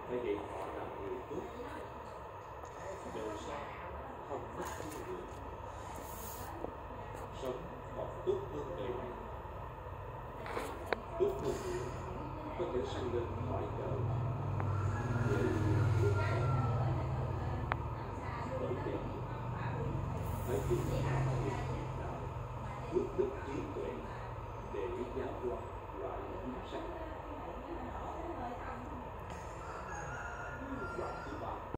Bởi vì họ là người tốt, đời sống không mất thương người, sống còn tốt hơn đời này, tốt hơn nữa có thể sanh lên khỏi chợ để phước hậu. Bởi vậy phải dùng nghiệp đạo, phước đức trí tuệ để giáo hóa loại chúng sanh. Đoạn thứ ba.